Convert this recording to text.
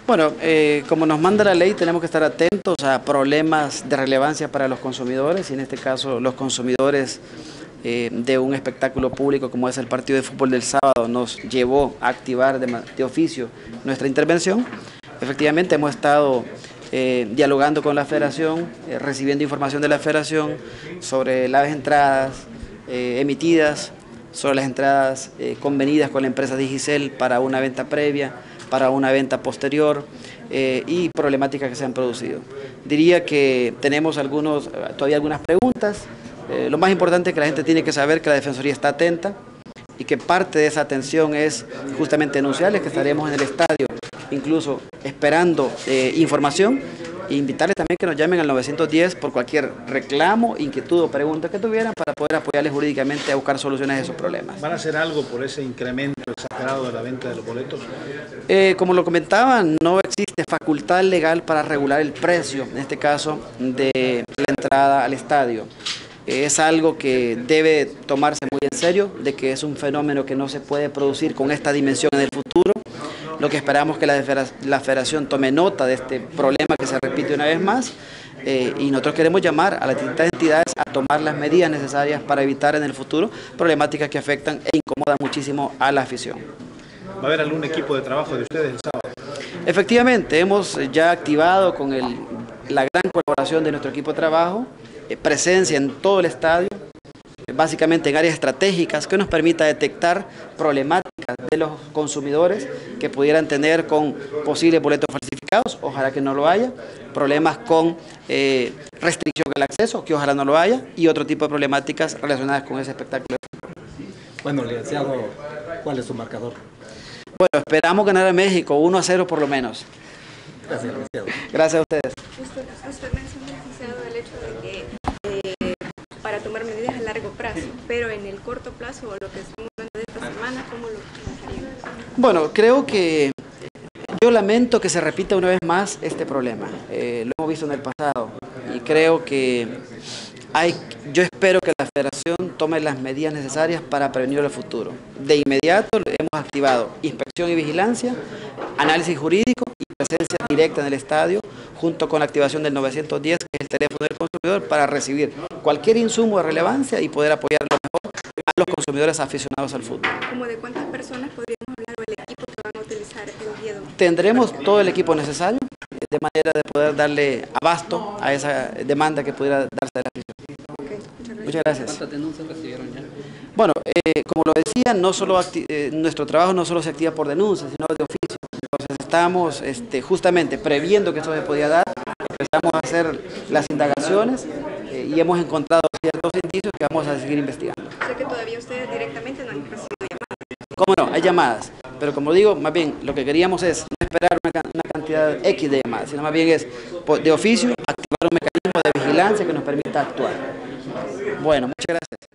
Bueno, como nos manda la ley, tenemos que estar atentos a problemas de relevancia para los consumidores, y en este caso los consumidores de un espectáculo público como es el partido de fútbol del sábado nos llevó a activar de oficio nuestra intervención. Efectivamente hemos estado dialogando con la Federación, recibiendo información de la Federación sobre las entradas emitidas, sobre las entradas convenidas con la empresa Digicel para una venta previa, para una venta posterior y problemáticas que se han producido. Diría que tenemos todavía algunas preguntas. Lo más importante es que la gente tiene que saber que la Defensoría está atenta y que parte de esa atención es justamente denunciarles que estaremos en el estadio, incluso esperando información, e invitarles también que nos llamen al 910 por cualquier reclamo, inquietud o pregunta que tuvieran para poder apoyarles jurídicamente a buscar soluciones a esos problemas. ¿Van a hacer algo por ese incremento exagerado de la venta de los boletos? Como lo comentaba, no existe facultad legal para regular el precio, en este caso, de la entrada al estadio. Es algo que debe tomarse muy en serio, de que es un fenómeno que no se puede producir con esta dimensión en el futuro. Lo que esperamos que la Federación tome nota de este problema que se repite una vez más, y nosotros queremos llamar a las distintas entidades a tomar las medidas necesarias para evitar en el futuro problemáticas que afectan e incomodan muchísimo a la afición. ¿Va a haber algún equipo de trabajo de ustedes el sábado? Efectivamente, hemos ya activado con la gran colaboración de nuestro equipo de trabajo, presencia en todo el estadio, básicamente en áreas estratégicas que nos permita detectar problemáticas de los consumidores que pudieran tener con posibles boletos falsificados, ojalá que no lo haya, problemas con restricción del acceso, que ojalá no lo haya, y otro tipo de problemáticas relacionadas con ese espectáculo. Bueno, licenciado, ¿cuál es su marcador? Bueno, esperamos ganar a México 1-0 por lo menos. Gracias, licenciado. Gracias a ustedes. Usted mencionó, licenciado, el hecho de que para tomar medidas a largo plazo, pero en el corto plazo, o lo que estamos hablando de esta semana, ¿cómo lo pensarían? Bueno, creo que yo lamento que se repita una vez más este problema. Lo hemos visto en el pasado y creo que yo espero que la Federación tome las medidas necesarias para prevenir el futuro. De inmediato hemos activado inspección y vigilancia, análisis jurídico y presencia directa en el estadio, junto con la activación del 910, que es el teléfono del consumidor, para recibir cualquier insumo de relevancia y poder apoyar lo mejor a los consumidores aficionados al fútbol. ¿Cómo de cuántas personas podríamos hablar o el equipo que van a utilizar el día de hoy? Tendremos todo el equipo necesario, de manera de poder darle abasto a esa demanda que pudiera darse de la afición. Okay, muchas gracias. ¿Cuántas denuncias recibieron ya? Bueno, como lo decía, nuestro trabajo no solo se activa por denuncia, sino de oficio. Entonces estamos justamente previendo que esto se podía dar, empezamos a hacer las indagaciones y hemos encontrado ciertos indicios que vamos a seguir investigando. Sé que todavía ustedes directamente no han recibido llamadas. ¿Cómo no? Hay llamadas, pero como digo, más bien lo que queríamos es no esperar una cantidad X de llamadas, sino más bien es de oficio activar un mecanismo de vigilancia que nos permita actuar. Bueno, muchas gracias.